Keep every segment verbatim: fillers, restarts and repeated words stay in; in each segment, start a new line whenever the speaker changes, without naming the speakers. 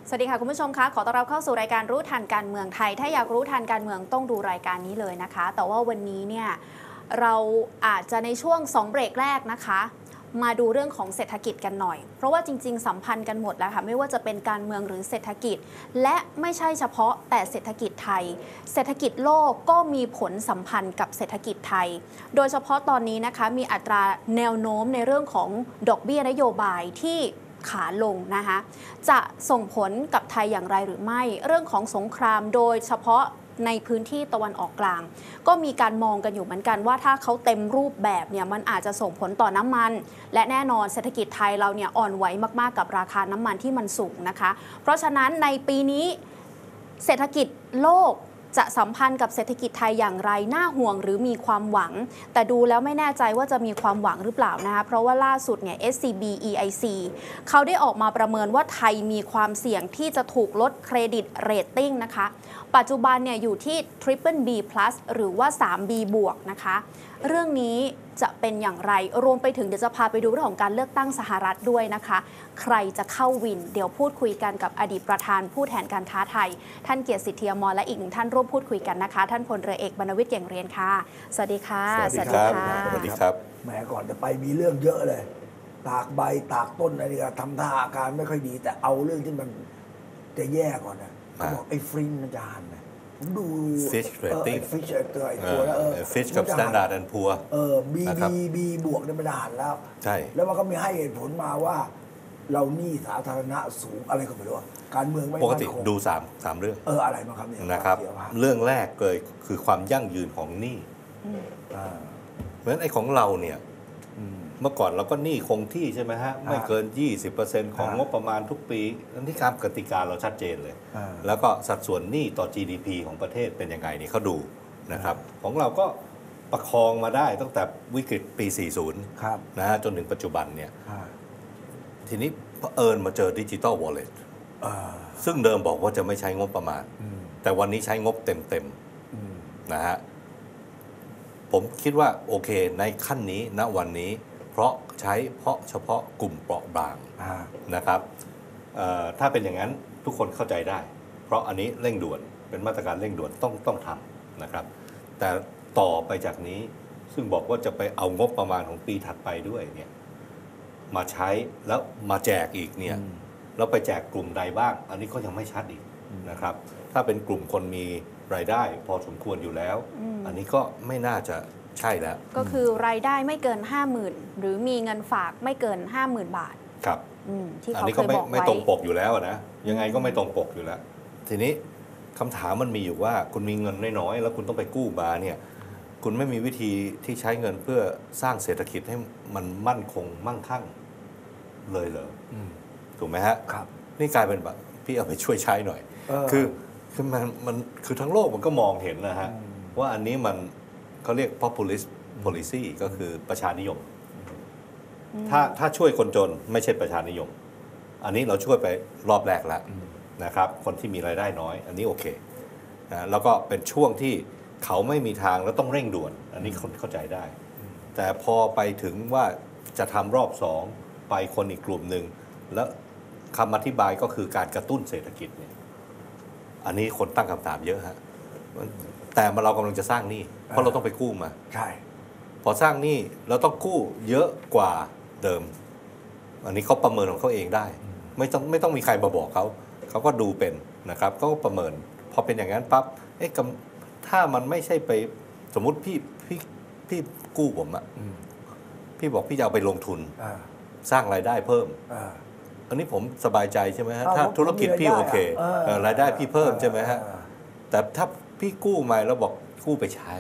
สวัสดีค่ะคุณผู้ชมคะขอต้อนรับเข้าสู่รายการรู้ทันการเมืองไทยถ้าอยากรู้ทันการเมืองต้องดูรายการนี้เลยนะคะแต่ว่าวันนี้เนี่ยเราอาจจะในช่วงสองเบรกแรกนะคะมาดูเรื่องของเศรษฐกิจกันหน่อยเพราะว่าจริงๆสัมพันธ์กันหมดแล้วค่ะไม่ว่าจะเป็นการเมืองหรือเศรษฐกิจและไม่ใช่เฉพาะแต่เศรษฐกิจไทยเศรษฐกิจโลกก็มีผลสัมพันธ์กับเศรษฐกิจไทยโดยเฉพาะตอนนี้นะคะมีอัตราแนวโน้มในเรื่องของดอกเบี้ยนโยบายที่ขาลงนะคะจะส่งผลกับไทยอย่างไรหรือไม่เรื่องของสงครามโดยเฉพาะในพื้นที่ตะวันออกกลางก็มีการมองกันอยู่เหมือนกันว่าถ้าเขาเต็มรูปแบบเนี่ยมันอาจจะส่งผลต่อน้ำมันและแน่นอนเศรษฐกิจไทยเราเนี่ยอ่อนไหวมากๆกับราคาน้ำมันที่มันสูงนะคะเพราะฉะนั้นในปีนี้เศรษฐกิจโลกจะสัมพันธ์กับเศรษฐกิจไทยอย่างไรน่าห่วงหรือมีความหวังแต่ดูแล้วไม่แน่ใจว่าจะมีความหวังหรือเปล่านะคะเพราะว่าล่าสุดเนี่ย เอส ซี บี อี ไอ ซี เขาได้ออกมาประเมินว่าไทยมีความเสี่ยงที่จะถูกลดเครดิตเรตติ้งนะคะปัจจุบันเนี่ยอยู่ที่ Triple B plus หรือว่า ทรี บี บวกนะคะเรื่องนี้จะเป็นอย่างไรรวมไปถึงเดี๋ยวจะพาไปดูเรื่องของการเลือกตั้งสหรัฐด้วยนะคะใครจะเข้าวินเดี๋ยวพูดคุยกันกับอดีตประธานผู้แทนการค้าไทยท่านเกียรติสิทธิอมรและอีกหนึ่งท่านร่วมพูดคุยกันนะคะท่านพลเรือเอกบรรณวิทย์เก่งเรียนค่ะสวัสดีค่ะ
สวัสดีครับสวัสดีครับ
แหมก่อนจะไปมีเรื่องเยอะเลยตากใบตากต้นอะไรนี่ก็ทำท่าอาการไม่ค่อยดีแต่เอาเรื่องที่มันจะแย่ก่อนนะเขาบอกไอ้ฟรินมันจะหันนะผมดู
Fitch Rating
ฟิชตัวไอ้ตัวแล้วเออ
Fitch กับ Standard แอนด์ Poor
เออ B B B บวกเนี่ยมันจะหันแล้ว
ใช่
แล้วมันก็มีให้เหตุผลมาว่าเราหนี้สาธารณะสูงอะไรก็ไม่รู้การเมืองไม่
ปกติดูสามสามเรื่อง
เอออะไรบ้างครับเนี่ย
นะครับเรื่องแรกเลยคือความยั่งยืนของหนี้เพราะฉะนั้นไอ้ของเราเนี่ยเมื่อก่อนเราก็หนี้คงที่ใช่ไหมฮะไม่เกิน ยี่สิบเปอร์เซ็นต์ ของงบประมาณทุกปีนั่นที่การกติกาเราชัดเจนเลยแล้วก็สัดส่วนหนี้ต่อ จี ดี พี ของประเทศเป็นยังไงนี่เขาดูนะครับของเราก็ประคองมาได้ตั้งแต่วิกฤตปี สี่สิบ นะฮะจนถึงปัจจุบันเนี่ยทีนี้เผอิญมาเจอดิจิตอลวอลเล็ตซึ่งเดิมบอกว่าจะไม่ใช้งบประมาณแต่วันนี้ใช้งบเต็มๆนะฮะผมคิดว่าโอเคในขั้นนี้ณวันนี้เพราะใช้เพราะเฉพาะกลุ่มเปราะบางนะครับถ้าเป็นอย่างนั้นทุกคนเข้าใจได้เพราะอันนี้เร่งด่วนเป็นมาตรการเร่งด่วนต้องต้องทำนะครับแต่ต่อไปจากนี้ซึ่งบอกว่าจะไปเอางบประมาณของปีถัดไปด้วยเนี่ยมาใช้แล้วมาแจกอีกเนี่ยแล้วไปแจกกลุ่มใดบ้างอันนี้ก็ยังไม่ชัดอีกนะครับถ้าเป็นกลุ่มคนมีรายได้พอสมควรอยู่แล้ว อ, อันนี้ก็ไม่น่าจะใช่แล้ว
ก็คือรายได้ไม่เกิน ห้าหมื่น หรือมีเงินฝากไม่เกิน ห้าหมื่น บาท
ครับ
ที่เขา
เคยบอกไว้ไม่ตรงปกอยู่แล้วนะยังไงก็ไม่ตรงปกอยู่แล้วทีนี้คำถามมันมีอยู่ว่าคุณมีเงินน้อยๆแล้วคุณต้องไปกู้มาเนี่ยคุณไม่มีวิธีที่ใช้เงินเพื่อสร้างเศรษฐกิจให้มันมั่นคงมั่งคั่งเลยเหรอถูกไหมฮะ
ครับ
นี่กลายเป็นแบบพี่เอาไปช่วยใช้หน่อยคือคือมันมันคือทั้งโลกมันก็มองเห็นนะฮะว่าอันนี้มันเขาเรียก populist policy ก็คือประชานิยมถ้าถ้าช่วยคนจนไม่ใช่ประชานิยมอันนี้เราช่วยไปรอบแรกแล้วนะครับคนที่มีรายได้น้อยอันนี้โอเคนะแล้วก็เป็นช่วงที่เขาไม่มีทางแล้วต้องเร่งด่วนอันนี้คนเข้าใจได้แต่พอไปถึงว่าจะทำรอบสองไปคนอีกกลุ่มหนึ่งแล้วคำอธิบายก็คือการกระตุ้นเศรษฐกิจเนี่ยอันนี้คนตั้งคำถามเยอะฮะแต่เรากำลังจะสร้างหนี้เพราะเราต้องไปกู้มา
ใช่
พอสร้างหนี้เราต้องกู้เยอะกว่าเดิมอันนี้เขาประเมินของเขาเองได้ไม่ต้องไม่ต้องมีใครมาบอกเขาเขาก็ดูเป็นนะครับเขาก็ประเมินพอเป็นอย่างนั้นปั๊บเอ๊ะถ้ามันไม่ใช่ไปสมมุติพี่พี่พี่กู้ผมอะพี่บอกพี่จะเอาไปลงทุนสร้างรายได้เพิ่มอันนี้ผมสบายใจใช่ไหมฮะถ้าธุรกิจพี่โอเครายได้พี่เพิ่มใช่ไหมฮะแต่ถ้าพี่กู้มาแล้วบอกกู้ไปใช้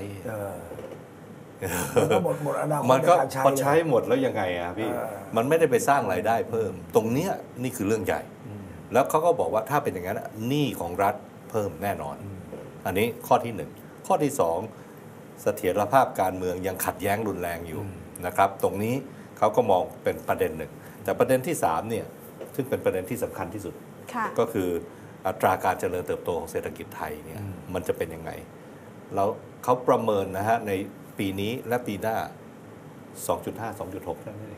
มันก็หมดหมดอนาคต
มันก็พอใช้หมดแล้วยังไงอะพี่มันไม่ได้ไปสร้างรายได้เพิ่มตรงเนี้ยนี่คือเรื่องใหญ่แล้วเขาก็บอกว่าถ้าเป็นอย่างนั้นหนี้ของรัฐเพิ่มแน่นอนอันนี้ข้อที่หนึ่งข้อที่สองเสถียรภาพการเมืองยังขัดแย้งรุนแรงอยู่นะครับตรงนี้เขาก็มองเป็นประเด็นหนึ่งแต่ประเด็นที่สามเนี่ยซึ่งเป็นประเด็นที่สำคัญที่สุดก็คืออัตราการเจริญเติบโตของเศรษฐกิจไทยเนี่ยมันจะเป็นยังไงเราเขาประเมินนะฮะในปีนี้และปีหน้า สองจุดห้า สองจุดหก นั่นเอง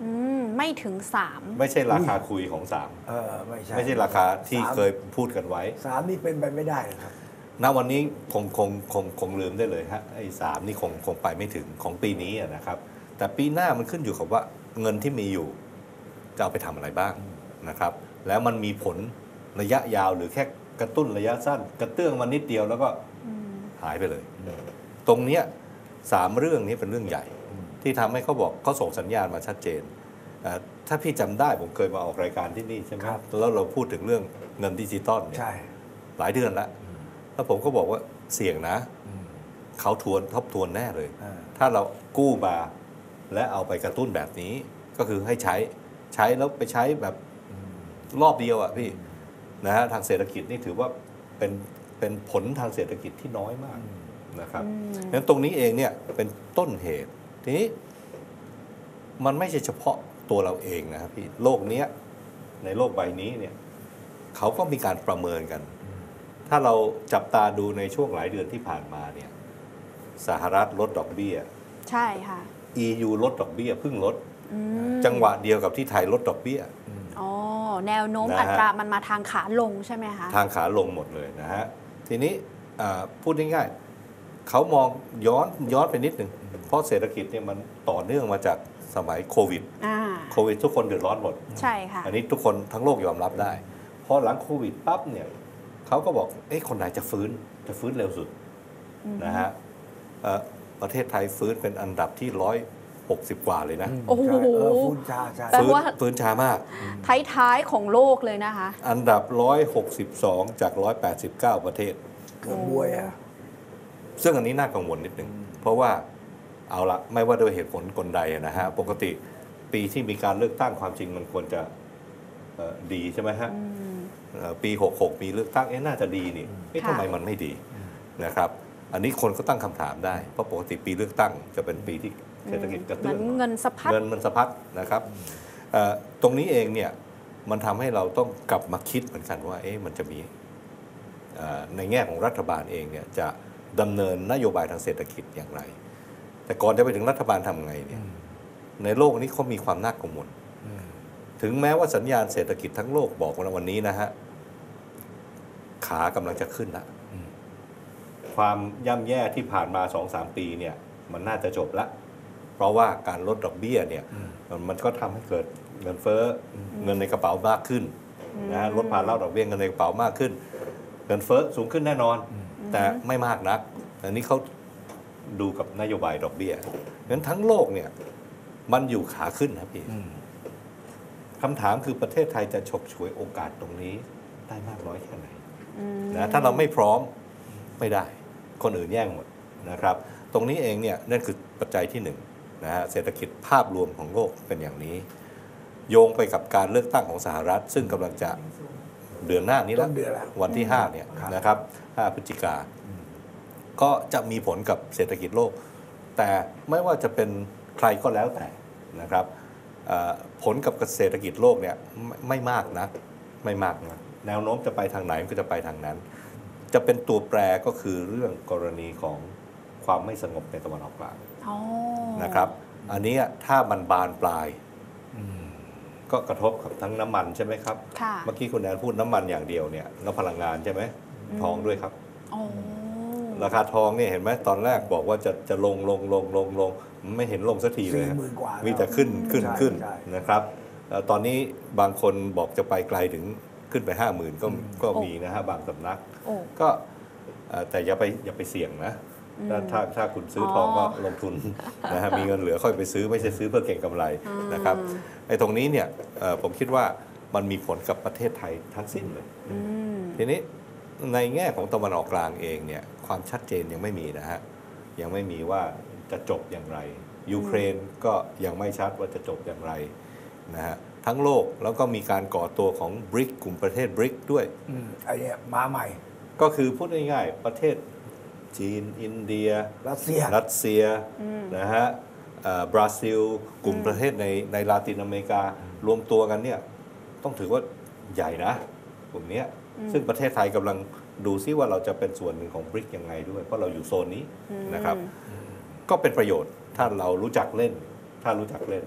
อืมไม่ถึงสาม
ไม่ใช่ราคาคุยของสาม
เออไม่ใช่
ไม่ใช่ราคาที่
สาม
เคยพูดกันไว้
สามนี่เป็นไปไม่ได้เลยครับ
ณวันนี้คงคงคงคงลืมได้เลยฮะไอ้สามนี่คงคงไปไม่ถึงของปีนี้อะนะครับ แต่ปีหน้ามันขึ้นอยู่กับว่าเงินที่มีอยู่จะเอาไปทำอะไรบ้างนะครับ แล้วมันมีผลระยะยาวหรือแค่กระตุ้นระยะสั้น กระเตื้องมานิดเดียวแล้วก็หายไปเลย ตรงเนี้ยสามเรื่องนี้เป็นเรื่องใหญ่ ที่ทำให้เขาบอกเขาส่งสัญญาณมาชัดเจนเอ่อถ้าพี่จำได้ผมเคยมาออกรายการที่นี่ใช่ไหม
ครับ
แล้วเราพูดถึงเรื่องเงินดิจิตอลเนี่ย
ใช่
หลายเดือนแล้ว แล้วผมก็บอกว่าเสี่ยงนะ เขาทวนทบทวนแน่เลย
อ่า
ถ้าเรากู้มาและเอาไปกระตุ้นแบบนี้ ก็คือให้ใช้ใช้แล้วไปใช้แบบรอบเดียวอ่ะพี่นะฮะทางเศรษฐกิจนี่ถือว่าเป็นเป็นผลทางเศรษฐกิจที่น้อยมากนะครับงั้นตรงนี้เองเนี่ยเป็นต้นเหตุ ทีนี้มันไม่ใช่เฉพาะตัวเราเองนะครับพี่โลกเนี้ยในโลกใบนี้เนี่ยเขาก็มีการประเมินกัน ถ้าเราจับตาดูในช่วงหลายเดือนที่ผ่านมาเนี่ยสหรัฐลดดอกเบี้ย
ใช่ค่ะ
อี ยู ลดดอกเบี้ยเพิ่งลด
อืม
จังหวะเดียวกับที่ไทยลดดอกเบี้ย
อ๋อแนวโน้ม
นะฮะ
อัตรามันมาทางขาลงใช่ไหมคะ
ทางขาลงหมดเลยนะฮะ ทีนี้อ่าพูดง่ายๆเขามองย้อนย้อนไปนิดหนึ่งเพราะเศรษฐกิจเนี่ยมันต่อเนื่องมาจากสมัยโควิด
อ่า
โควิดทุกคนเดือดร้อนหมด
ใช่ค่ะ
อันนี้ทุกคนทั้งโลกยอมรับได้ พอหลังโควิดปั๊บเนี่ยเขาก็บอกเอ๊ะคนไหนจะฟื้นจะฟื้นเร็วสุดนะฮะเอ่อประเทศไทยฟื้นเป็นอันดับที่ร้อยหกสิบกว่าเลยนะ
โอ้โห
ใช่เออฟุ้นชาใช่
แปล
ฟื้น
ว่า
ฟื้นช้ามาก
ท้ายๆของโลกเลยนะคะ
อันดับหนึ่งร้อยหกสิบสองจากหนึ่งร้อยแปดสิบเก้าประเทศ
เกือบบวยอ่ะ
ซึ่งอันนี้น่ากังวลนิดหนึ่งเพราะว่าเอาละไม่ว่าด้วยเหตุผลกลใดนะฮะปกติปีที่มีการเลือกตั้งความจริงมันควรจะเอ่อดีใช่ไหมฮะเอ่อปีหกหกมีเลือกตั้งเอ๊ะน่าจะดีนี่เอ๊ะ
ค่ะ
ทำไมมันไม่ดีนะครับ อันนี้คนก็ตั้งคำถามได้เพราะปกติปีเลือกตั้งจะเป็นปีที่เศรษฐกิจกระ
เหมื
เตื้
อ
อนง
เงินสะพัด
เงินมันสะพัดนะครับเอ่อตรงนี้เองเนี่ยมันทำให้เราต้องกลับมาคิดเหมือนกันว่าเอ๊ะมันจะมีเอ่อในแง่ของรัฐบาลเองเนี่ยจะดำเนินนโยบายทางเศรษฐกิจอย่างไร แต่ก่อนจะไปถึงรัฐบาลทำไงเนี่ยในโลกนี้เขามีความน่ากังวลถึงแม้ว่าสัญญาณเศรษฐกิจทั้งโลกบอกว่าวันนี้นะฮะขากำลังจะขึ้นละความย่ำแย่ที่ผ่านมา สองสาม ปีเนี่ยมันน่าจะจบละเพราะว่าการลดดอกเบี้ยเนี่ยมันมันก็ทำให้เกิดเงินเฟ้อเงินในกระเป๋ามากขึ้นนะฮะลดภาระดอกเบี้ยเงินในกระเป๋ามากขึ้น เงินเฟ้อสูงขึ้นแน่นอน แต่ไม่มากนักอันนี้เขาดูกับนโยบายดอกเบี้ยงั้นทั้งโลกเนี่ยมันอยู่ขาขึ้นนะพี่คำถามคือประเทศไทยจะฉกฉวยโอกาสตรงนี้ได้มากน้อยแค่ไหนนะถ้าเราไม่พร้อมไม่ได้ คนอื่นแย่งหมดนะครับ ตรงนี้เองเนี่ยนั่นคือปัจจัยที่หนึ่งนะฮะเศรษฐกิจภาพรวมของโลกเป็นอย่างนี้ โยงไปกับการเลือกตั้งของสหรัฐ ซึ่งกำลังจะเดือนหน้านี้แล้ว
ต้นเดือนแล้ว
วันที่ห้าเนี่ย
ครับ
นะครับห้าพฤศจิกาก็จะมีผลกับเศรษฐกิจโลก แต่ไม่ว่าจะเป็นใครก็แล้วแต่นะครับเอ่อผลกับเศรษฐกิจโลกเนี่ยไม่ไม่มากนะไม่มากนะแนวโน้มจะไปทางไหนก็จะไปทางนั้น จะเป็นตัวแปรก็คือเรื่องกรณีของความไม่สงบในตะวันออกกลาง
อ๋อ
นะครับ อันนี้ถ้ามันบานปลายก็กระทบกับทั้งน้ำมันใช่ไหมครับ
ค่ะ
เมื่อกี้คุณแอนพูดน้ำมันอย่างเดียวเนี่ยแล้วพลังงานใช่ไหมทองด้วยครับ
อ๋อ
ราคาทองเนี่ยเห็นไหมตอนแรกบอกว่าจะจะลงลงลงลงลงไม่เห็นลงสักทีเลย
สี่หมื่นกว่า
มีแต่ขึ้นขึ้น
ใช่
ขึ้น
ใช่
นะครับเอ่อตอนนี้บางคนบอกจะไปไกลถึงขึ้นไปห้าหมื่นก็ก็มีนะฮะบางสำนัก
โอ้
ก็เอ่อแต่อย่าไปอย่าไปเสี่ยงนะถ้าถ้าถ้าคุณซื้ออ
อ
ทองก็ลงทุน นะฮะมีเงินเหลือค่อยไปซื้อไม่ใช่ซื้อเพื่อเก็งกำไรนะครับไอ้ตรงนี้เนี่ยเอ่อผมคิดว่ามันมีผลกับประเทศไทยทั้งสิ้นเลย
อืม
ทีนี้ในแง่ของตะวันออกกลางเองเนี่ยความชัดเจนยังไม่มีนะฮะยังไม่มีว่าจะจบอย่างไรยูเครนก็ยังไม่ชัดว่าจะจบอย่างไรนะฮะทั้งโลกแล้วก็มีการก่อตัวของบริกกลุ่มประเทศบริกด้วย
อืมไอ้เนี่ยมาใหม่
ก็คือพูดง่ายๆประเทศจีน อินเดีย
รัสเซีย
รัสเซียนะฮะเอ่อบราซิล กลุ่มประเทศในในลาตินอเมริการวมตัวกันเนี่ยต้องถือว่าใหญ่นะกลุ่มเนี้ยซึ่งประเทศไทยกำลังดูซิว่าเราจะเป็นส่วนหนึ่งของบริกยังไงด้วย เพราะเราอยู่โซนนี้นะครับ ก็เป็นประโยชน์ถ้าเรารู้จักเล่น ถ้ารู้จักเล่น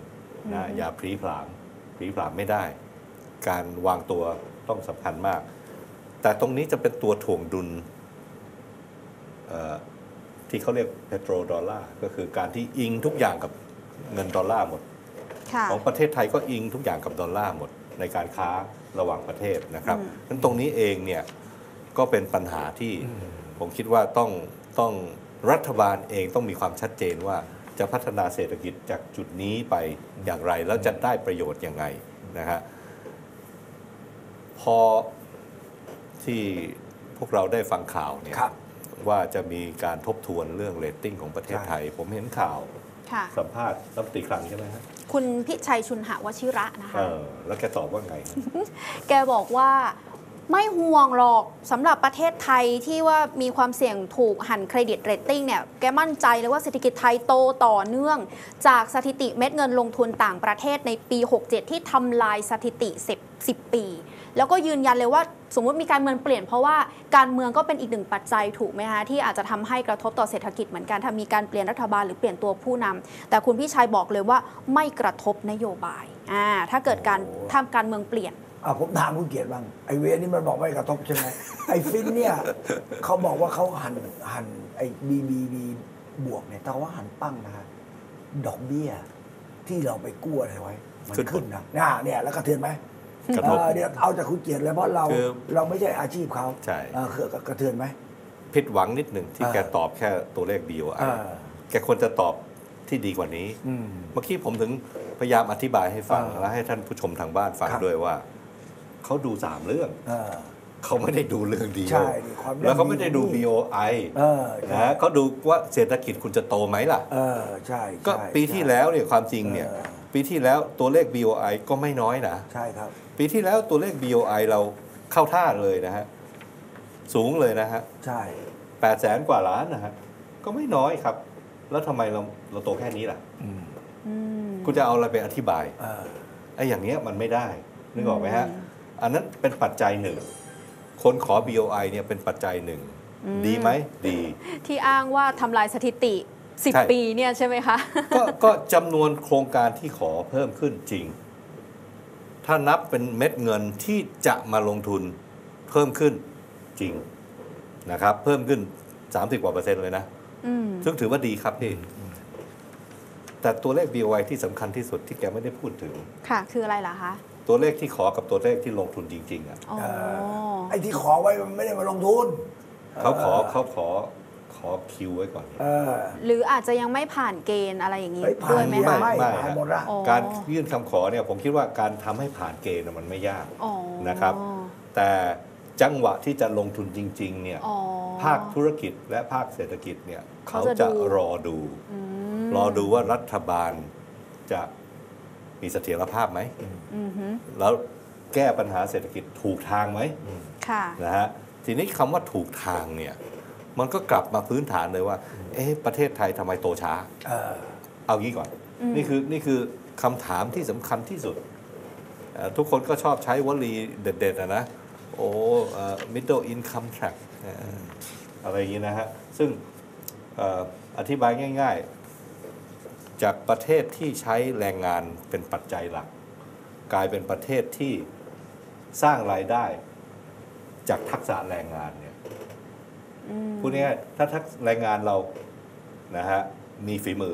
นะ
อืม
อย่าพลีผลามพลีผลามไม่ได้ การวางตัวต้องสำคัญมาก แต่ตรงนี้จะเป็นตัวถ่วงดุลเอ่อที่เขาเรียกเพโตรดอลลาร์ก็คือการที่อิงทุกอย่างกับเงินดอลลาร์หมด
ค่ะ
ของประเทศไทยก็อิงทุกอย่างกับดอลลาร์หมดในการค้าระหว่างประเทศนะครับ
อืม
ฉะนั้นตรงนี้เองเนี่ยก็เป็นปัญหาที่ผมคิดว่าต้องต้องรัฐบาลเองต้องมีความชัดเจนว่าจะพัฒนาเศรษฐกิจจากจุดนี้ไปอย่างไร แล้วจะได้ประโยชน์ยังไงนะฮะพอที่พวกเราได้ฟังข่าวเนี่ย
ครับ
ว่าจะมีการทบทวนเรื่องเรตติ้งของประเทศไทย ผมเห็นข่าว
ค่ะ
สัมภาษณ์รัฐมนตรีคลังใช่ไหมฮะ
คุณพิชัยชุนหวชิระนะ
เอ
คะ
อแล้วแกตอบว่าไง
แกบอกว่าไม่ห่วงหรอกสำหรับประเทศไทยที่ว่ามีความเสี่ยงถูกหันเครดิตเรตติ้งเนี่ยแกมั่นใจเลยว่าเศรษฐกิจไทยโตต่อเนื่อง จากสถิติเม็ดเงินลงทุนต่างประเทศในปี หกเจ็ด ที่ทำลายสถิติ10 10 ปี แล้วก็ยืนยันเลยว่าสมมติมีการเมืองเปลี่ยนเพราะว่าการเมืองก็เป็นอีกหนึ่งปัจจัยถูกไหมคะที่อาจจะทำให้กระทบต่อเศรษฐกิจเหมือนกันถ้ามีการเปลี่ยนรัฐบาลหรือเปลี่ยนตัวผู้นำแต่คุณพี่ชัยบอกเลยว่าไม่กระทบนโยบายอ่าถ้าเกิดการทำการเมืองเปลี่ยน
อ่ะผมถามคุณเกียรติบ้างไอเวรนี่มันบอกไม่กระทบใช่ไหม ไอฟินเนี่ยเขาบอกว่าเขาหันหันไอบีบีบีบวกเนี่ยแต่ว่าหันปั้งนะฮะดอกเบี้ยที่เราไปกู้อะไรไว้ มัน
ขึ้น
ขึ้นนะน่าเนี่ยแล้วกระเทือนไหม
กระทบ
เออเดี๋ยวเอาจากคุณเกียรติเลยเพราะเรา
คือ
เราไม่ใช่อาชีพเขา
ใช่
เออคือกระเทือนไหม
ผิดหวังนิดหนึ่งที่
เออ
แกตอบแค่ตัวเลข บี โอ ไอ
เออ
แกควรจะตอบที่ดีกว่านี้
อืม
เมื่อกี้ผมถึงพยายามอธิบายให้ฟัง
เออ
และให้ท่านผู้ชมทางบ้านฟัง
ครับ
ด้วยว่า เขาดูสามเรื่อง
เออ
เขาไม่ได้ดูเรื่องเดียว
ใช่ดิความ
แล้วเขาไม่ได้ดู
ยั่งยืน
บี โอ ไอ
เออใช่
นะเขาดูว่าเศรษฐกิจคุณจะโตไหมล่ะ
เออใช่
ก็
ใช่
ปีที่แล้วเนี่ยความจริงเนี่ย
เออ
ปีที่แล้วตัวเลข บี โอ ไอ ก็ไม่น้อยนะ
ใช่ครับ
ปีที่แล้วตัวเลข บี โอ ไอ เราเข้าท่าเลยนะฮะ สูงเลยนะฮะ
ใช่
แปดแสนกว่าล้านนะฮะ ก็ไม่น้อยครับ แล้วทำไมเราเราโตแค่นี้ล่ะ
อืม
อืม
คุณจะเอาอะไรไปอธิบาย
เออ
ไอ้อย่างเนี้ยมันไม่ได้ นึกออกไหมฮะ
อืม
อันนั้นเป็นปัจจัยหนึ่ง คนขอ บี โอ ไอ เนี่ยเป็นปัจจัยหนึ่ง
อืม
ดีไหม ดี
ที่อ้างว่าทำลายสถิติ
ใช่
10 ปีเนี่ยใช่ไหมคะ
ก็ก็จำนวนโครงการที่ขอเพิ่มขึ้นจริง ถ้านับเป็นเม็ดเงินที่จะมาลงทุนเพิ่มขึ้นจริงนะครับ เพิ่มขึ้น สามสิบ กว่าเปอร์เซ็นต์เลยนะ
อืม
ซึ่งถือว่าดีครับพี่ แต่ตัวเลข บี โอ ไอ ที่สำคัญที่สุดที่แกไม่ได้พูดถึง
ค่ะ คืออะไรล่ะคะ
ตัวเลขที่ขอกับตัวเลขที่ลงทุนจริงๆอ่ะ
อ๋อ
ไอ้ที่ขอไว้มันไม่ได้มาลงทุน
เขาขอเขาขอขอคิวไว้ก่อน
เออ
หรืออาจจะยังไม่ผ่านเกณฑ์อะไรอย่างนี้
เฮ้ยผ่า
ด้วน ยไหม
ไม่
คะ
ไม่
ไม่
ผ่านหมดละ
อ๋อ
การยื่นคำขอเนี่ยผมคิดว่าการทำให้ผ่านเกณฑ์น่ะมันไม่ยาก
อ๋อ
นะครับ แต่จังหวะที่จะลงทุนจริงๆเนี่ย
อ๋อ
ภาคธุรกิจและภาคเศรษฐกิจเนี่ย
เขา
เขา
จะ
จะ
ดู
รอดู
อืม
รอดูว่ารัฐบาลจะมีเสถียรภาพไหม
อือฮึ
แล้วแก้ปัญหาเศรษฐกิจถูกทางไหม
ค่ะ
นะฮะทีนี้คำว่าถูกทางเนี่ยมันก็กลับมาพื้นฐานเลยว่า เอ๊ะประเทศไทยทำไมโตช้า
เออ
เอางี้ก่อน
อืม
นี่คือนี่คือคำถามที่สำคัญที่สุดเอ่อทุกคนก็ชอบใช้วลีเด็ดๆอะนะ โอ้เอ่อ middle income trap เอ่ออะไรอย่างนี้นะฮะ ซึ่งเอ่ออธิบายง่ายๆ จากประเทศที่ใช้แรงงานเป็นปัจจัยหลัก กลายเป็นประเทศที่สร้างรายได้จากทักษะแรงงานเนี่ย
อืม
พูดง่ายๆถ้าทักแรงงานเรานะฮะมีฝีมือ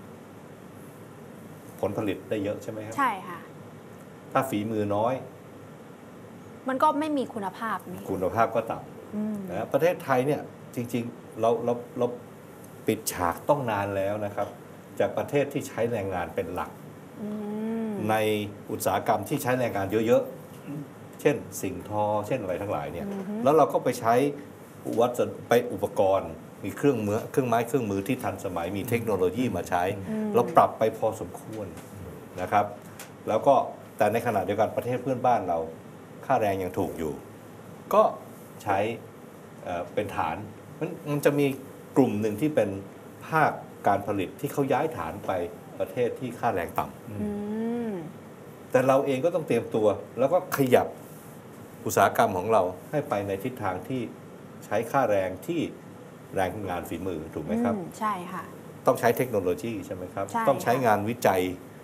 ผลผลิตได้เยอะใช่ไหมครับ
ใช่ค่ะ
ถ้าฝีมือน้อย
มันก็ไม่มีคุณภาพนี่
คุณภาพก็ต่
อืม
ำนะประเทศไทยเนี่ยจริงๆเราเราเราปิดฉากต้องนานแล้วนะครับ จากประเทศที่ใช้แรงงานเป็นหลัก
อืม
ในอุตสาหกรรมที่ใช้แรงงานเยอะๆ เช่นสิ่งทอ เช่นอะไรทั้งหลายเนี่ย
อือฮึ
แล้วเราก็ไปใช้วัสดุไปอุปกรณ์ มีเครื่องมือเครื่องไม้เครื่องมือที่ทันสมัย มีเทคโนโลยีมาใช้
อืม
เราปรับไปพอสมควรนะครับ แล้วก็แต่ในขณะเดียวกันประเทศเพื่อนบ้านเราค่าแรงยังถูกอยู่ ก็ใช้เอ่อเป็นฐานมันมันจะมีกลุ่มหนึ่งที่เป็นภาคการผลิตที่เขาย้ายฐานไปประเทศที่ค่าแรงต่ำ
อืม
แต่เราเองก็ต้องเตรียมตัว แล้วก็ขยับอุตสาหกรรมของเราให้ไปในทิศทางที่ใช้ค่าแรงที่แรงงานฝีมือถูกไหมครับ
อืม ใช่ค่ะ
ต้องใช้เทคโนโลยีใช่ไหมครับ
ใช่
ต้องใช้
ค่ะ
งานวิจัย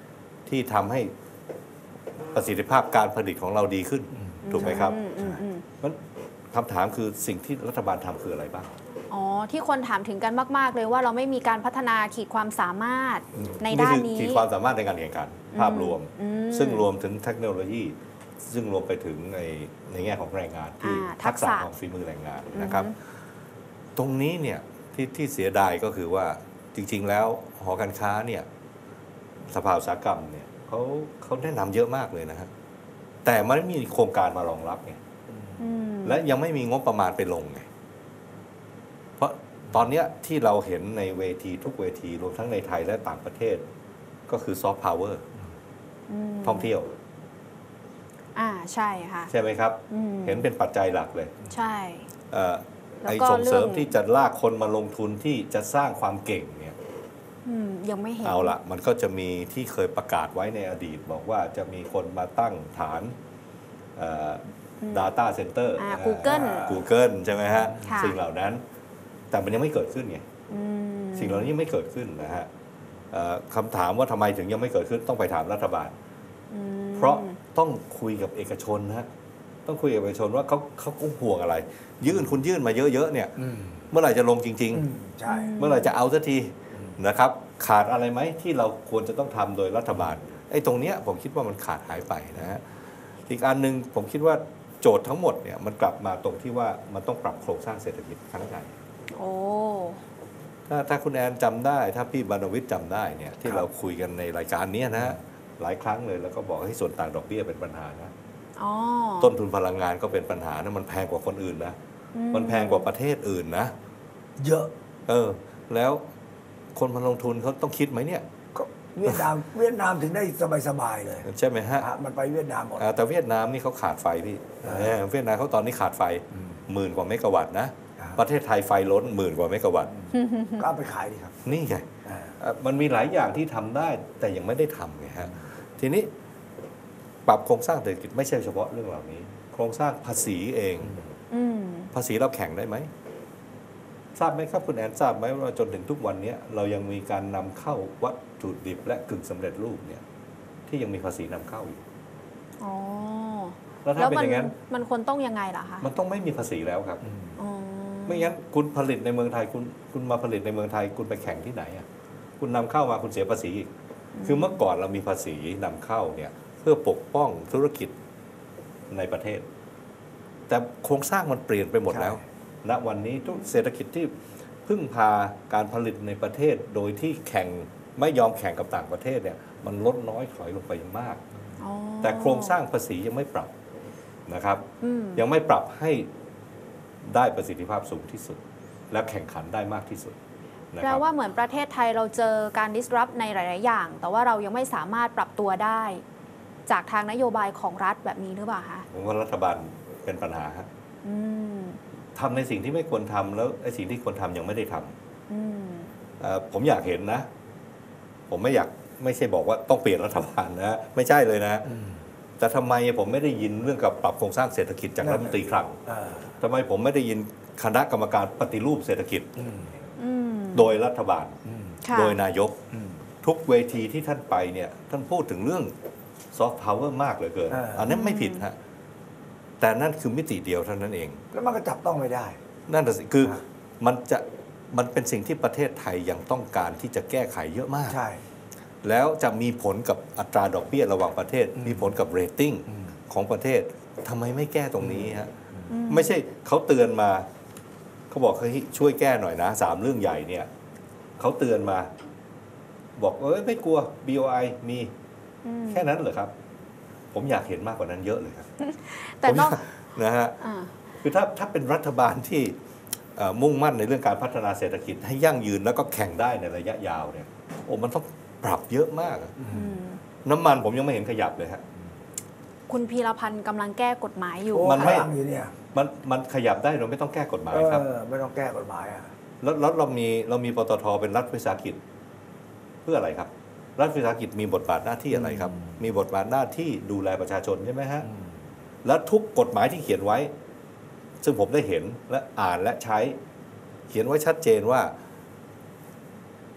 ที่ทำให้ประสิทธิภาพการผลิตของเราดีขึ้นถูกไหมครับ
อืมอืมอืม
มันคำถามคือสิ่งที่รัฐบาลทำคืออะไรบ้าง
อ๋อที่คนถามถึงกันมาก ๆ เลยว่าเราไม่มีการพัฒนาขีดความสามารถในด้านนี้
คือขีดความสามารถในการแข่งขันภาพรวม
อืม
ซึ่งรวมถึงเทคโนโลยี ซึ่งรวมไปถึงในในแง่ของแรงงานที่
อ่าทั
ทั
ก
ก
ษะ
ษะของฝีมือแรงงานนะครับ
อือฮึ
ตรงนี้เนี่ยที่ที่เสียดายก็คือว่าจริง ๆ แล้วหอการค้าเนี่ยสภาอุตสาหกรรมเนี่ยเขาเขาแนะนำเยอะมากเลยนะฮะแต่มันไม่มีโครงการมารองรับไง
อืม
และยังไม่มีงบประมาณไปลงไงเพราะตอนเนี้ยที่เราเห็นในเวทีทุกเวทีรวมทั้งในไทยและต่างประเทศ ก็คือซอฟต์พาวเวอร์
อืม
ท่องเที่ยว
อ่าใช่ค่ะ
ใช่ไหมครับ
อืม
เห็นเป็นปัจจัยหลักเลย
ใช่
เอ่อ
แล้ว
ไอ้
ก็
ส่งเสริม
เรื่อง
ที่จะลากคนมาลงทุนที่จะสร้างความเก่งเนี่ย
อืมยังไม่เห็น
เอาละมันก็จะมีที่เคยประกาศไว้ในอดีต บอกว่าจะมีคนมาตั้งฐานเอ่อ data center
อ่า Google
Google ใช่ไหมฮะ
ค่ะ
สิ่งเหล่านั้น แต่มันยังไม่เกิดขึ้นไง
อืม
สิ่งเหล่านี้ยังไม่เกิดขึ้นนะฮะเอ่อคำถามว่าทำไมถึงยังไม่เกิดขึ้นต้องไปถามรัฐบาล
อืม
เพราะต้องคุยกับเอกชนนะฮะต้องคุยกับเอกชนว่าเขาเขาคงห่วงอะไร ยื่นคุณยื่นมาเยอะๆเนี่ย
อืม
เมื่อไหร่จะลงจริง
อืมใช่
ๆ เมื่อไหร่จะเอาสักทีนะครับ ขาดอะไรไหมที่เราควรจะต้องทำโดยรัฐบาลไอ้ตรงเนี้ยผมคิดว่ามันขาดหายไปนะฮะอีกอันหนึ่งผมคิดว่าโจทย์ทั้งหมดเนี่ยมันกลับมาตรงที่ว่ามันต้องปรับโครงสร้างเศรษฐกิจครั้งใหญ่
โอ้
ถ้าถ้าคุณแอนจำได้ ถ้าพี่บรรณวิทย์จำได้เนี่ยที่เราคุยกันในรายการเนี้ยนะฮะหลายครั้งเลยแล้วก็บอกให้ส่วนต่างดอกเบี้ยเป็นปัญหานะ
อ๋อ
ต้นทุนพลังงานก็เป็นปัญหานะมันแพงกว่าคนอื่นนะ
อื
มันแพงกว่าประเทศอื่นนะ
เยอะ
เออ แล้วคนมาลงทุนเขาต้องคิดไหมเนี่ย
ก็เวียดนามเวียดนามถึงได้สบายๆเลย
ใช่ไหมฮะ
อ่ะมันไปเวียดนามหมด
อ่าแต่เวียดนามนี่เขาขาดไฟพี่
อ่า
เออเวียดนามเขาตอนนี้ขาดไฟหมื่นกว่าเมกะวัตต์นะ
ครับ
ประเทศไทยไฟล้นหมื่นกว่าเมกะวัตต์
ก็เอาไปขายดิครับ
นี่ไง
อ่า
เอ่อมันมีหลายอย่างที่ทำได้แต่ยังไม่ได้ทำไงฮะทีนี้ปรับโครงสร้างเศรษฐกิจไม่ใช่เฉพาะเรื่องเหล่านี้ โครงสร้างภาษีเอง
อืม
ภาษีเราแข่งได้ไหมทราบไหมครับคุณแอนทราบไหมว่าจนถึงทุกวันนี้เรายังมีการนำเข้าวัตถุดิบและกึ่งสำเร็จรูปเนี่ยที่ยังมีภาษีนำเข้าอยู่
อ๋อ
แล้วถ้า
แล้ว
เป็น
มั
อย่างนั้น
มันควรต้องยังไงล่ะคะ
มันต้องไม่มีภาษีแล้วครับ
อ๋อ
ไม่งั้นคุณผลิตในเมืองไทยคุณคุณมาผลิตในเมืองไทยคุณไปแข่งที่ไหนอ่ะคุณนำเข้ามาคุณเสียภาษีอีกคือเมื่อก่อนเรามีภาษีนำเข้าเนี่ยเพื่อปกป้องธุรกิจในประเทศ แต่โครงสร้างมันเปลี่ยนไปหมดแล้ว ณวันนี้ทุกเศรษฐกิจที่พึ่งพาการผลิตในประเทศ โดยที่แข่งไม่ยอมแข่งกับต่างประเทศเนี่ยมันลดน้อยถอยลงไปมาก
อ๋อ
แต่โครงสร้างภาษียังไม่ปรับนะครับ
อืม
ยังไม่ปรับให้ได้ประสิทธิภาพสูงที่สุด และแข่งขันได้มากที่สุดนะ
แป
ค
ล
รับ
ว่าเหมือนประเทศไทยเราเจอการ disrupt ในหลาย ๆ อย่าง แต่ว่าเรายังไม่สามารถปรับตัวได้ จากทางนโยบายของรัฐแบบนี้หรือเปล่าคะ
ผมว่ารัฐบาลเป็นปัญหาฮะ
อืม
ทำในสิ่งที่ไม่ควรทำแล้วไอ้สิ่งที่ควรทำยังไม่ได้ทำ
อืม
เอ่อผมอยากเห็นนะ ผมไม่อยากไม่ใช่บอกว่าต้องเปลี่ยนรัฐบาลนะไม่ใช่เลยนะ แต่ทำไมผมไม่ได้ยินเรื่องกับปรับโครงสร้างเศรษฐกิจจากรัฐมนตรีคลัง
อ่า
ทำไมผมไม่ได้ยินคณะกรรมการปฏิรูปเศรษฐกิจ
อืม
อืม
โดยรัฐบาล
อืม
ค่ะ
โดยนายก
อืม
ทุกเวทีที่ท่านไปเนี่ยท่านพูดถึงเรื่องซอฟต์พาวเวอร์มากเหลือเกิน
อ่า
อันนั้นไม่ผิดฮะแต่นั่นคือมิติเดียวเท่านั้นเอง
แล้วมันก็จับต้องไม่ได้
นั่นน่ะสิคือ
ครับ
มันจะมันเป็นสิ่งที่ประเทศไทยยังต้องการที่จะแก้ไขเยอะมาก
ใช่
แล้วจะมีผลกับอัตราดอกเบี้ยระหว่างประเทศ
อืม
มีผลกับเรตติ้ง
อืม
ของประเทศทำไมไม่แก้ตรงนี้ฮะ
อืม
ไม่ใช่เขาเตือนมาเขาบอกเฮ้ยช่วยแก้หน่อยนะสามเรื่องใหญ่เนี่ยเขาเตือนมา บอกเอ้ยไม่กลัว บี โอ ไอ มี
อืม
แค่นั้นเหรอครับ ผมอยากเห็นมากกว่านั้นเยอะเลยครับ
แต่นอก
ผมอยากนะฮะ
อ่า
คือถ้าถ้าเป็นรัฐบาลที่เอ่อมุ่งมั่นในเรื่องการพัฒนาเศรษฐกิจให้ยั่งยืนแล้วก็แข่งได้ในระยะยาวเนี่ยโอ้มันต้องปรับเยอะมากอะ
อืม
น้ำมันผมยังไม่เห็นขยับเลยฮะ
คุณพีรพันธ์กำลังแก้กฎหมายอยู่
โอ้
มันไม่
พลังอยู่เนี่ย
มันมันขยับได้โดยไม่ต้องแก้กฎหมายครับ
เออไม่ต้องแก้กฎหมายอ่ะ
แล้วแล้วเรามีเรามีปตทเป็นรัฐวิสาหกิจเพื่ออะไรครับ รัฐวิสาหกิจมีบทบาทหน้าที่อะไรครับ มีบทบาทหน้าที่ดูแลประชาชนใช่ไหมฮะ แล้วทุกกฎหมายที่เขียนไว้ ซึ่งผมได้เห็นและอ่านและใช้ เขียนไว้ชัดเจนว่า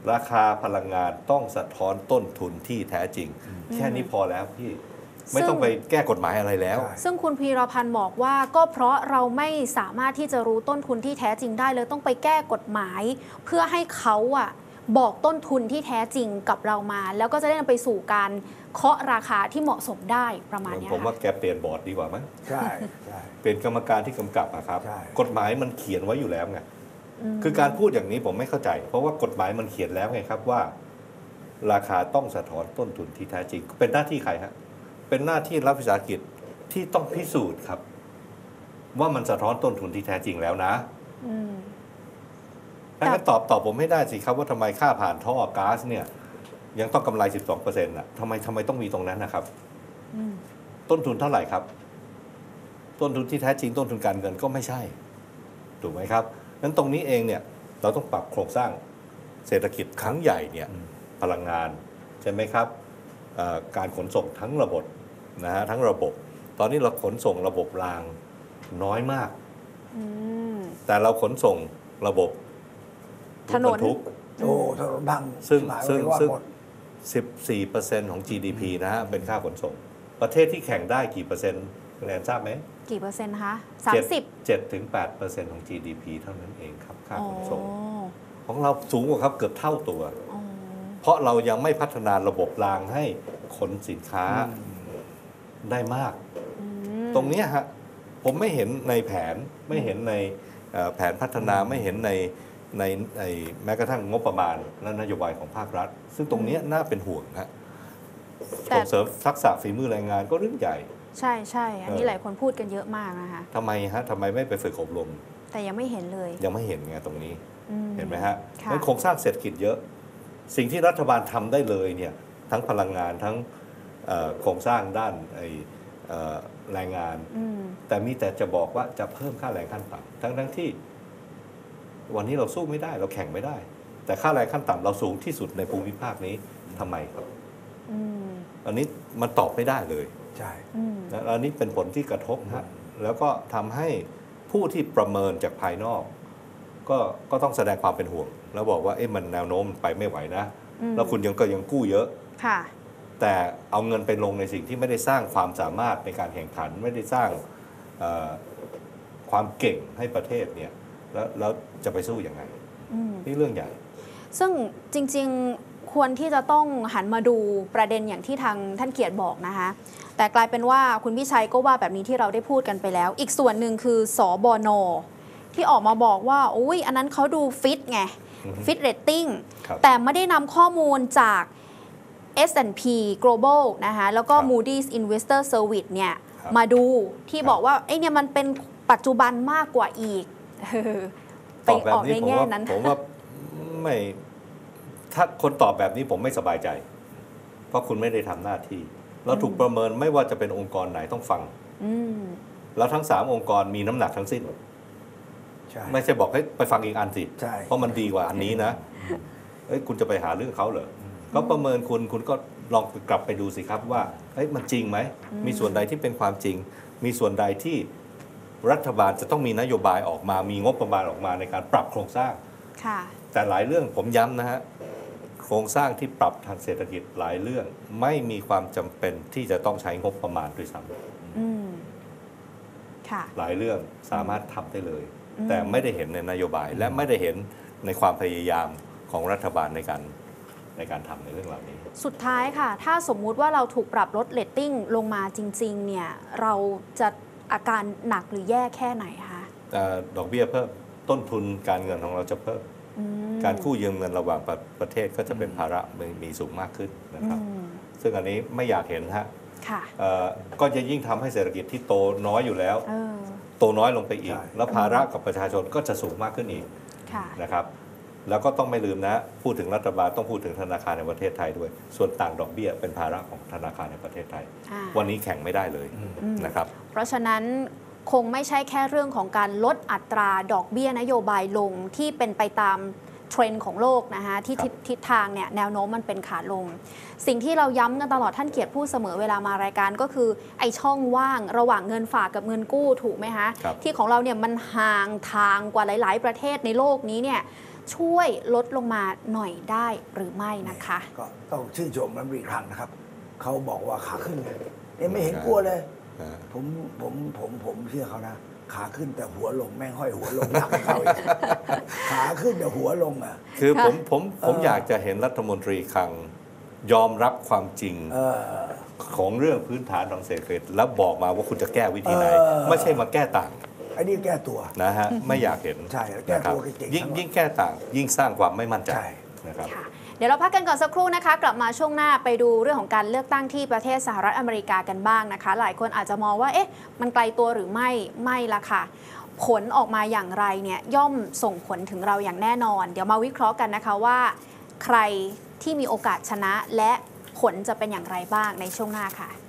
ราคาพลังงานต้องสะท้อนต้นทุนที่แท้จริง แค่นี้พอแล้วพี่ไม่ต้องไปแก้กฎหมายอะไรแล้ว
ซึ่งคุณพีรพันธ์บอกว่าก็เพราะเราไม่สามารถที่จะรู้ต้นทุนที่แท้จริงได้เลยต้องไปแก้กฎหมาย เพื่อให้เขาอะบอกต้นทุนที่แท้จริงกับเรามา แล้วก็จะได้นำไปสู่การเคาะราคาที่เหมาะสมได้ประมาณนี้
ผมว่า
ค่ะ
แกเปลี่ยนบอร์ดดีกว่ามั้ง
ใช่ใช่
เป็นกรรมการที่กำกับอะครับ
ใช่
กฎหมายมันเขียนไว้อยู่แล้วไงคือการพูดอย่างนี้ผมไม่เข้าใจ เพราะว่ากฎหมายมันเขียนแล้วไงครับว่า ราคาต้องสะท้อนต้นทุนที่แท้จริง เป็นหน้าที่ใครฮะเป็นหน้าที่รัฐวิสาหกิจที่ต้องพิสูจน์ครับ ว่ามันสะท้อนต้นทุนที่แท้จริงแล้วนะ
อืม
ถ้างั้นตอบตอบผมไม่ได้สิครับว่าทำไมค่าผ่านท่อก๊าซเนี่ย ยังต้องกำไร สิบสองเปอร์เซ็นต์ น่ะทำไมทำไมต้องมีตรงนั้นนะครับ
อืม
ต้นทุนเท่าไหร่ครับ ต้นทุนที่แท้จริงต้นทุนการเงินก็ไม่ใช่ถูกไหมครับนั้นตรงนี้เองเนี่ยเราต้องปรับโครงสร้างเศรษฐกิจครั้งใหญ่เนี่ยพลังงานใช่ไหมครับเอ่อการขนส่งทั้งระบบนะฮะทั้งระบบ ตอนนี้เราขนส่งระบบรางน้อยมาก
อืม
แต่เราขนส่งระบบ
ถนน
รถบรรทุก
โอ้ถนนพัง
ซึ่ง
หมาย
ซึ่ง
ว่า
ซึ่ง
หมด
สิบสี่เปอร์เซ็นต์ ของ จี ดี พี นะฮะเป็นค่าขนส่ง ประเทศที่แข่งได้กี่เปอร์เซ็นต์คุณแอนทราบไหม
กี่เปอร์เซ็นต์คะสามสิบ
เจ็ดถึงแปดเปอร์เซ็นต์ ของ จี ดี พี เท่านั้นเองครับค่า
อ๋อ
ขนส่ง ของเราสูงกว่าครับเกือบเท่าตัว
อ๋อ
เพราะเรายังไม่พัฒนาระบบรางให้ขนสินค้าได้มาก
อืม
ตรงเนี้ยฮะผมไม่เห็นในแผนไม่เห็นในเอ่อแผนพัฒนาไม่เห็นในในในแม้กระทั่งงบประมาณและนโยบายของภาครัฐ ซึ่งตรงเนี้ยน่าเป็นห่วงฮะ
แต่
ส่งเสริมทักษะฝีมือแรงงานก็เรื่องใหญ่
ใช่ใช่อันนี้
เออ
หลายคนพูดกันเยอะมากนะคะ
ทำไมฮะทำไมไม่ไปฝึกอบรม
แต่ยังไม่เห็นเลย
ยังไม่เห็นไงตรงนี้
อื
เห็นไหมฮะ
ค่ะ
งั้นโครงสร้างเศรษฐกิจเยอะ สิ่งที่รัฐบาลทำได้เลยเนี่ยทั้งพลังงานทั้งเอ่อโครงสร้างด้านไอ้เอ่อแรงงาน
อืม
แต่มีแต่จะบอกว่าจะเพิ่มค่าแรงขั้นต่ำทั้งทั้งที่ วันนี้เราสู้ไม่ได้เราแข่งไม่ได้ แต่ค่าแรงขั้นต่ำเราสูงที่สุดในภูมิภาคนี้ทำไมครับ
อืม
อันนี้มันตอบไม่ได้เลย
ใช่
อืม
นะอันนี้เป็นผลที่กระทบฮะแล้วก็ทำให้ผู้ที่ประเมินจากภายนอก ก็ก็ต้องแสดงความเป็นห่วง แล้วบอกว่าเอ๊ะมันแนวโน้มไปไม่ไหวนะ
อืม
แล้วคุณยังก็ยังกู้เยอะ
ค่ะ
แต่เอาเงินไปลงในสิ่งที่ไม่ได้สร้างความสามารถในการแข่งขัน ไม่ได้สร้างเอ่อความเก่งให้ประเทศเนี่ยแล้วแล้วจะไปสู้ยังไง
อืม
นี่เรื่องใหญ่
ซึ่งจริงๆควรที่จะต้องหันมาดูประเด็นอย่างที่ทางท่านเกียรติบอกนะคะ แต่กลายเป็นว่าคุณพิชัยก็ว่าแบบนี้ที่เราได้พูดกันไปแล้ว อีกส่วนหนึ่งคือสบนที่ออกมาบอกว่าอุ้ยอันนั้นเขาดูฟิตไง
อือฮึ
ฟิตเรตติ้ง
ครับ
แต่ไม่ได้นำข้อมูลจาก เอส แอนด์ พี Global นะคะแล้วก็
ครับ
Moody's Investor Service เนี่ย
ครับ
มาดูที่
ครับ
บอกว่าไอ้เนี่ยมันเป็นปัจจุบันมากกว่าอีกเออไป
ตอบแบ
อบ อก
นี้
ใน
ผม
แง่
ว่า
นั้น
ผมว่าไม่ถ้าคนตอบแบบนี้ผมไม่สบายใจ เพราะคุณไม่ได้ทำหน้าที่ เราถูกประเมินไม่ว่าจะเป็นองค์กรไหนต้องฟัง
อืม
แล้วทั้งสามองค์กรมีน้ำหนักทั้งสิ้น
ใช่
ไม่ใช่บอกให้ไปฟังอีกอันสิ
ใช่
เพราะมันดีกว่าอันนี้นะเอ้ยคุณจะไปหาเรื่องเขาเหรอเขาประเมินคุณคุณก็ลองกลับไปดูสิครับว่าเฮ้ยมันจริงไหม มีส่วนใดที่เป็นความจริง มีส่วนใดที่รัฐบาลจะต้องมีนโยบายออกมา มีงบประมาณออกมาในการปรับโครงสร้าง
ค่ะ
แต่หลายเรื่องผมย้ำนะฮะโครงสร้างที่ปรับทางเศรษฐกิจหลายเรื่อง ไม่มีความจำเป็นที่จะต้องใช้งบประมาณด้วยซ้
อืม ค่ะ
ำหลายเรื่องสามารถทำได้เลย
อืม
แต่ไม่ได้เห็นในนโยบาย และไม่ได้เห็นในความพยายามของรัฐบาลในการในการทำในเรื่องเหล่านี้
สุดท้ายค่ะ ถ้าสมมุติว่าเราถูกปรับลดเรตติ้งลงมาจริง ๆ เนี่ย เราจะอาการหนักหรือแย่แค่ไหนคะ
แต่ดอกเบี้ยเพิ่มต้นทุนการเงินของเราจะเพิ่ม
อืม
การกู้ยืมเงินระหว่างประประเทศก็จะเป็นภาระมีมีสูงมากขึ้นนะครับ
อืม
ซึ่งอันนี้ไม่อยากเห็นฮะ
ค่ะ
เอ่อก็จะยิ่งทำให้เศรษฐกิจที่โตน้อยอยู่แล้ว
เออ
โตน้อยลงไปอีก
ใช่
แล้วภาระกับประชาชนก็จะสูงมากขึ้นอีก
ค่ะ
นะครับ แล้วก็ต้องไม่ลืมนะ พูดถึงรัฐบาลต้องพูดถึงธนาคารในประเทศไทยด้วย ส่วนต่างดอกเบี้ยเป็นภาระของธนาคารในประเทศไทย
อ่า
วันนี้แข่งไม่ได้เลย
อืม
นะครับ
เพราะฉะนั้นคงไม่ใช่แค่เรื่องของการลดอัตราดอกเบี้ยนโยบายลงที่เป็นไปตามเทรนด์ของโลกนะคะที่
ครับ
ทิศทิศทางเนี่ยแนวโน้มมันเป็นขาลง สิ่งที่เราย้ำกันตลอดท่านเกียรติพูดเสมอเวลามารายการก็คือไอ้ช่องว่างระหว่างเงินฝากกับเงินกู้ถูกไหมคะ
ครับ
ที่ของเราเนี่ยมันห่างทางกว่าหลาย ๆ ประเทศในโลกนี้เนี่ยช่วยลดลงมาหน่อยได้หรือไม่นะคะ
ก็ต้องชื่นชมมันอีกครั้งนะครับเขาบอกว่าขาขึ้นไงเนี่ยไม่เห็นกลัวเลย
อ่า
ผมผมผมผมเชื่อเขานะขาขึ้นแต่หัวลงแม่งห้อยหัวลงหนักกว่าเขาอีกขาขึ้นแต่หัวลงอ่ะ
คือผมผมผม
เออ
อยากจะเห็นรัฐมนตรีคลังยอมรับความจริง
เออ
ของเรื่องพื้นฐานของเศรษฐกิจแล้วบอกมาว่าคุณจะแก้วิธีไหน
เออ
ไม่ใช่มาแก้ต่าง
ไอ้นี่แก้ตัว
นะฮะไม่อยากเห็น
ใช่แก้ตัว
นะครับ
เก่งๆ
ยิ่ง
ทั้งหมด
ยิ่งแก้ต่าง ยิ่งสร้างความไม่มั่นใจ
ใช่
นะครับ
ค่ะเดี๋ยวเราพักกันก่อนสักครู่นะคะ กลับมาช่วงหน้าไปดูเรื่องของการเลือกตั้งที่ประเทศสหรัฐอเมริกากันบ้างนะคะ หลายคนอาจจะมองว่าเอ๊ะมันไกลตัวหรือไม่ไม่ละค่ะ ผลออกมาอย่างไรเนี่ยย่อมส่งผลถึงเราอย่างแน่นอน เดี๋ยวมาวิเคราะห์กันนะคะว่าใครที่มีโอกาสชนะและผลจะเป็นอย่างไรบ้างในช่วงหน้าค่ะ